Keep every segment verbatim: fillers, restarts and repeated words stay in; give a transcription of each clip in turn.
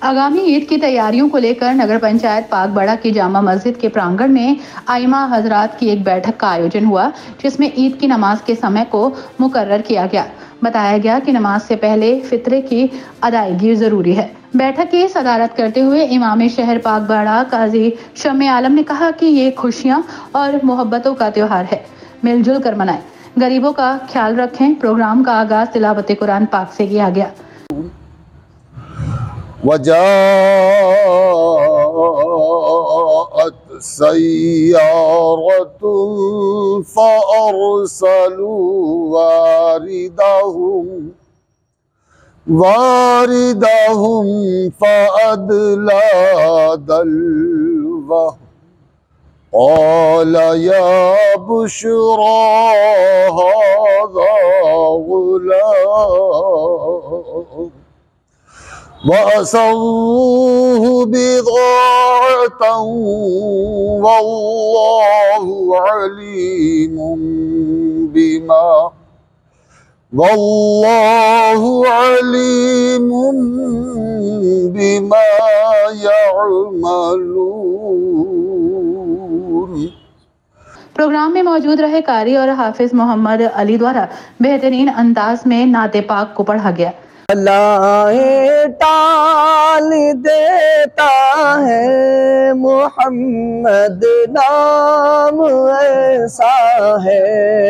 आगामी ईद की तैयारियों को लेकर नगर पंचायत पाकबड़ा की जामा मस्जिद के प्रांगण में आइमा हजरात की एक बैठक का आयोजन हुआ, जिसमें ईद की नमाज के समय को मुकर्रर किया गया। बताया गया कि नमाज से पहले फित्रे की अदायगी जरूरी है। बैठक की सदारत करते हुए इमाम शहर पाकबड़ा काजी शम्मे आलम ने कहा कि ये खुशियां और मोहब्बतों का त्योहार है, मिलजुल कर मनाएं, गरीबों का ख्याल रखें। प्रोग्राम का आगाज तिलावत कुरान पाक से किया गया। वजाअत सय्यारतुन फअरसलू वारिदहुम वारिदहुम फअदला दल्वह क़ाल या बुशरा हाज़ा गुलाम वअसर्रूहु बिज़ाअतन वल्लाहु अलीमुम बिमा वल्लाहु अलीमुम बिमा यअमलून। प्रोग्राम में मौजूद रहे कारी और हाफिज मोहम्मद अली द्वारा बेहतरीन अंदाज में नाते पाक को पढ़ा गया। बलाएं टाल देता है मोहम्मद नाम ऐसा है,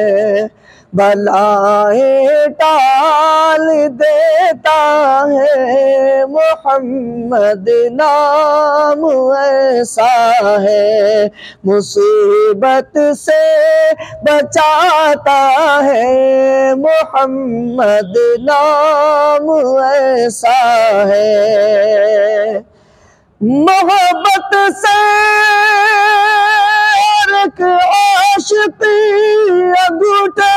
बलाएं टाल देता है मोहम्मद नाम ऐसा है, मुसीबत से बचाता है मोहम्मद नाम ऐसा है, मोहब्बत से एक आशिकी अंगूठे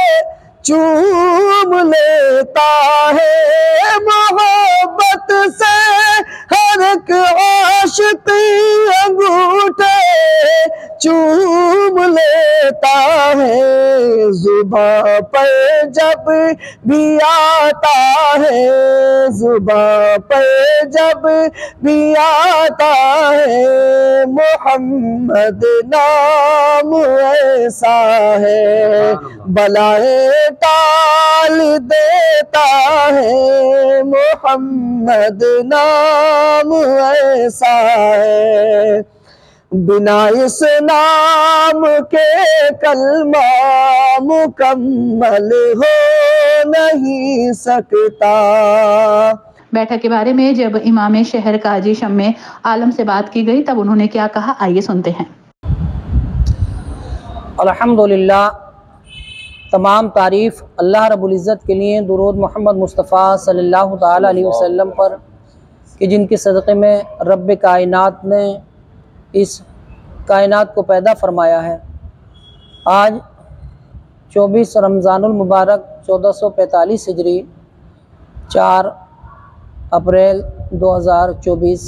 चूम लेता है, मोहब्बत से हर एक आशिकी अंगूठे चूम लेता है, जुबां पर जब भी आता है, जुबां पर जब भी आता है मोहम्मद नाम ऐसा है, बलाएं टाल देता है मोहम्मद नाम ऐसा है, बिना इस नाम के कलमा मुकम्मल हो नहीं सकता। बैठक के बारे में जब इमाम शहर काजी शम्मे आलम से बात की गई तब उन्होंने क्या कहा, आइए सुनते हैं। अल्हम्दुलिल्लाह, तमाम तारीफ़ अल्लाह रब्बुल इज़्ज़त के लिए, दुरूद मोहम्मद मुस्तफ़ा सल्लल्लाहु ताला अलैहि वसल्लम पर कि जिनके सदक़े में रब्ब कायनात ने इस कायनात को पैदा फरमाया है। आज चौबीस रमज़ानुल मुबारक चौदह सौ पैंतालीस हिजरी, चार अप्रैल दो हज़ार चौबीस,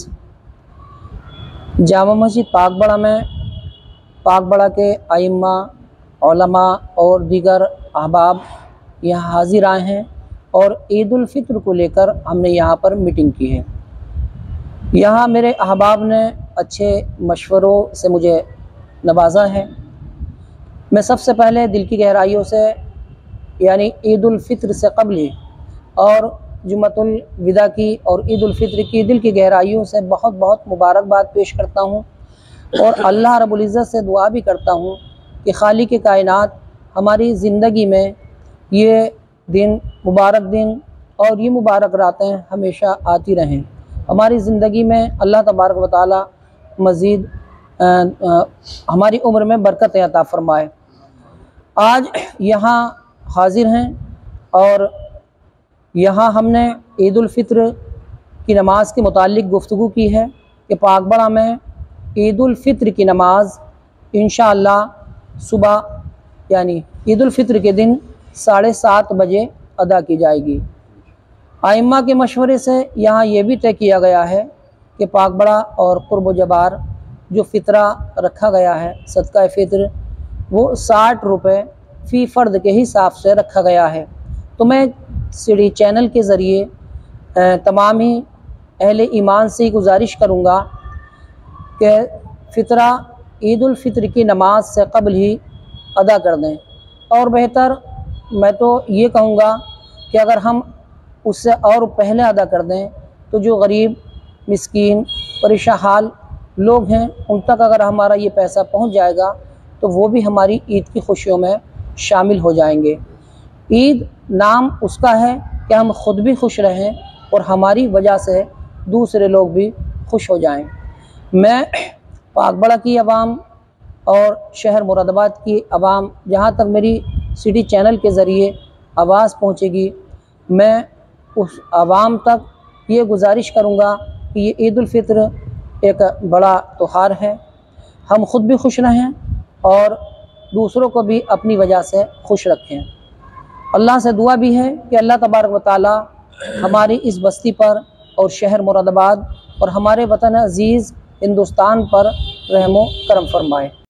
जामा मस्जिद पाकबड़ा में पाकबड़ा के आइम्मा, उलमा और दीगर अहबाब यहाँ हाजिर आए हैं और ईद उल फित्र को लेकर हमने यहाँ पर मीटिंग की है। यहाँ मेरे अहबाब ने अच्छे मशवरों से मुझे नवाजा है। मैं सबसे पहले दिल की गहराइयों से यानी ईद उल फित्र से क़ब्ल और जुम्मतुल विदा की और ईद उल फित्र की दिल की गहराइयों से बहुत बहुत मुबारकबाद पेश करता हूँ और अल्लाह रब्बुल इज़्ज़त से दुआ भी करता हूँ कि खालिक कायनात हमारी ज़िंदगी में ये दिन, मुबारक दिन और ये मुबारक रातें हमेशा आती रहें। हमारी ज़िंदगी में अल्लाह तबारक व तआला मज़ीद हमारी उम्र में बरकत अता फ़रमाए। आज यहाँ हाजिर हैं और यहाँ हमने ईद उल फित्र की नमाज के मुतालिक गुफ्तगू की है कि पाकबड़ा में ईद उल फित्र की नमाज इंशाअल्लाह सुबह यानी ईद उल फित्र के दिन साढ़े सात बजे अदा की जाएगी। आइम्मा के मशवरे से यहाँ ये भी तय किया गया है कि पाकबड़ा और कुर्ब जबार जो फ़ितरा रखा गया है, सदका फ़ित्र, वो साठ रुपये फ़ी फ़र्द के हिसाब से रखा गया है। तो मैं सीढ़ी चैनल के ज़रिए तमाम ही अहले ईमान से गुजारिश करूँगा कि फ़ितरा ईद उल फ़ित्र की नमाज से क़ब्ल ही अदा कर दें, और बेहतर मैं तो ये कहूँगा कि अगर हम उससे और पहले अदा कर दें तो जो गरीब मिस्कीन परेशान हाल लोग हैं उन तक अगर हमारा ये पैसा पहुंच जाएगा तो वो भी हमारी ईद की खुशियों में शामिल हो जाएंगे। ईद नाम उसका है कि हम ख़ुद भी खुश रहें और हमारी वजह से दूसरे लोग भी खुश हो जाएं। मैं पाकबड़ा की आवाम और शहर मुरादाबाद की आवाम, जहाँ तक मेरी सिटी चैनल के ज़रिए आवाज़ पहुँचेगी, मैं उस आवाम तक ये गुजारिश करूँगा कि ये ईद उल फ़ित्र एक बड़ा त्योहार है, हम ख़ुद भी खुश रहें और दूसरों को भी अपनी वजह से खुश रखें। अल्लाह से दुआ भी है कि अल्लाह तबारक व तआला हमारी इस बस्ती पर और शहर मुरादाबाद और हमारे वतन अज़ीज़ हिंदुस्तान पर रहमो करम फरमाए।